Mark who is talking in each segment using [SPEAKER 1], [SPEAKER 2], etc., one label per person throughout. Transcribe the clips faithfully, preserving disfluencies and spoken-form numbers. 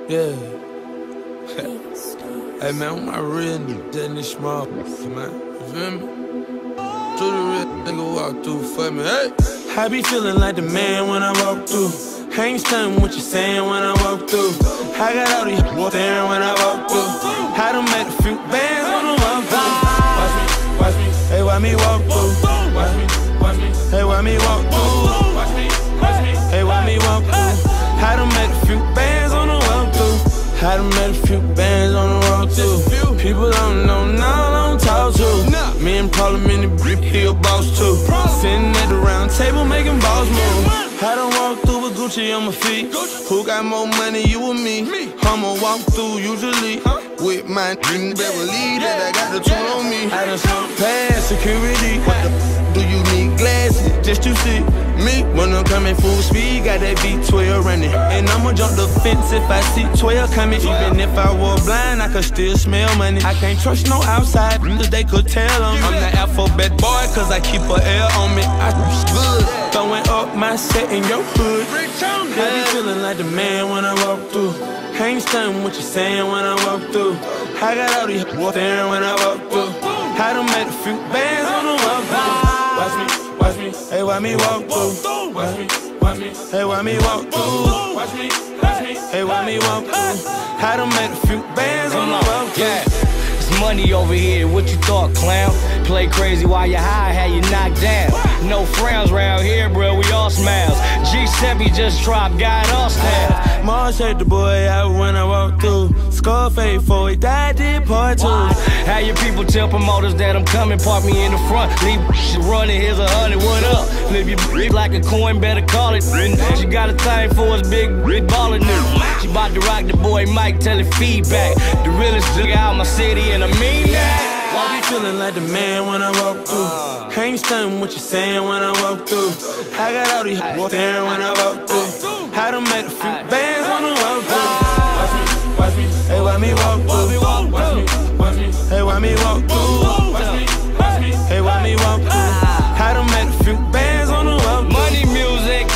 [SPEAKER 1] Yeah. Hey man, I'm my real nigga, in this small man. You feel me? To the real nigga walk through for me. Hey! I be feeling like the man when I walk through. I ain't stunning what you saying when I walk through. I got all these staring when I walk through. I done made a few bands on the walk through. Watch me, watch me, hey, watch me walk through. Watch me, watch me, hey, watch me walk through. Watch me, watch me, hey, watch me walk through. I done made a few bands on the walk through. I done made a few bands on the walk through. People don't know, now I don't talk to. Me and Parliament in the brick, he a boss too. Sitting at the round table making boss moves. I done walk through with Gucci on my feet. Who got more money, you or me? I'ma walk through usually with my dream Beverly that I got the tool on me. I done snuck past security. What the f do you need glasses just to see me? When I'm coming full speed, got that V twelve running. And I'ma jump the fence if I see twelve coming. Even if I were blind, I could still smell money. I can't trust no outside, cause they could tell on me. I'm the alphabet boy, cause I keep a L on me. I good, throwing up my set in your hood. I be feeling like the man when I walk through. I ain't stunning what you saying when I walk through. I got all these staring when I walk through. I done made a few bands on the walk through. Watch me, watch me, hey, watch me walk through. Watch me, watch me, hey, watch me walk through. Watch me, watch me, hey, watch me walk through. I done made a few bands on the walk through.
[SPEAKER 2] Yeah, it's money over here, what you thought, clown? Play crazy while you high, had you knocked down. No frowns round here, bro, we all smiles. G seven just dropped, got all staff.
[SPEAKER 1] Mars had the boy out when I walked through. Scarface for he died, did part two.
[SPEAKER 2] How your people tell promoters that I'm coming, park me in the front. Leave shit running, here's a hundred, what up? Live your bitch like a coin, better call it. She got a thing for us, big, big baller nigga. She bout to rock the boy Mike, tell it feedback. The realest nigga out my city, and I mean that.
[SPEAKER 1] I be feeling like the man when I walk through. I ain't stunning what you saying when I walk through. I got all these staring when I walk through. I done made a few bands on the walk through. Watch me, watch me, hey, watch me walk through. Watch me, watch me, hey, watch me walk through. Watch me, watch me, hey, watch me walk through. I done made a few bands on the walk through.
[SPEAKER 2] Money music.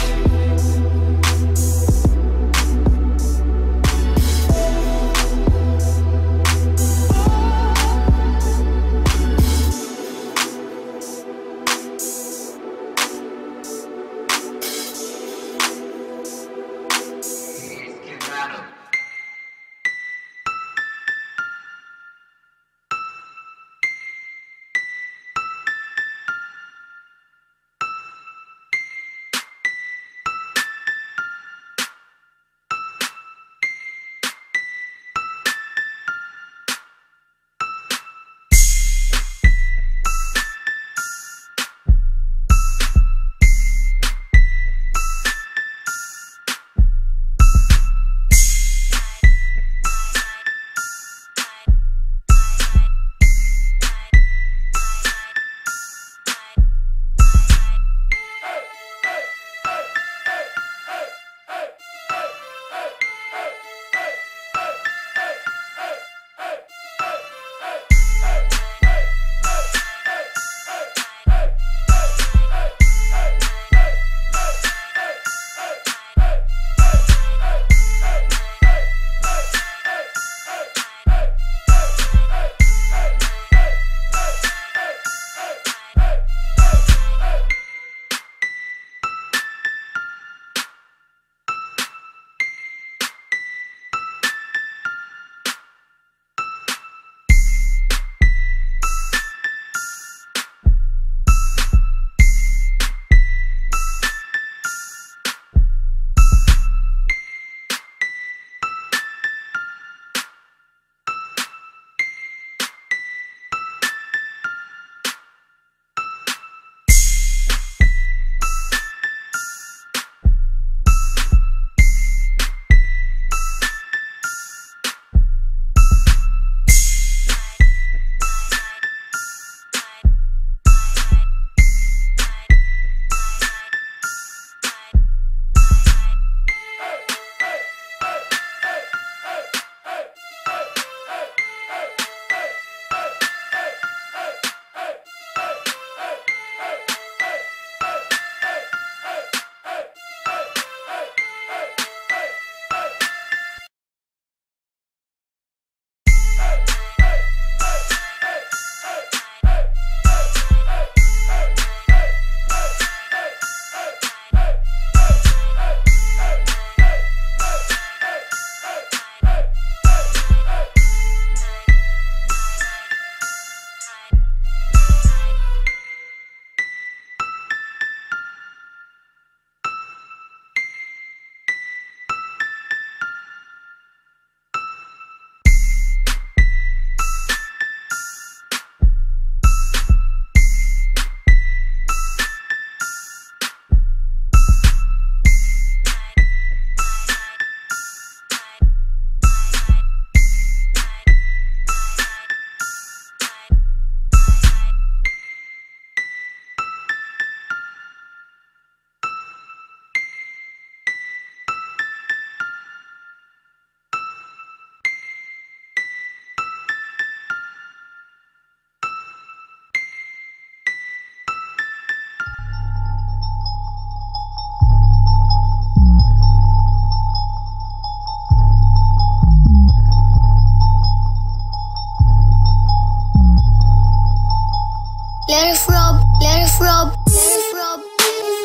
[SPEAKER 3] let it rub, let it rub, let it rub, let it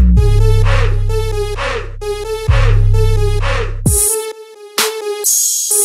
[SPEAKER 1] Shh.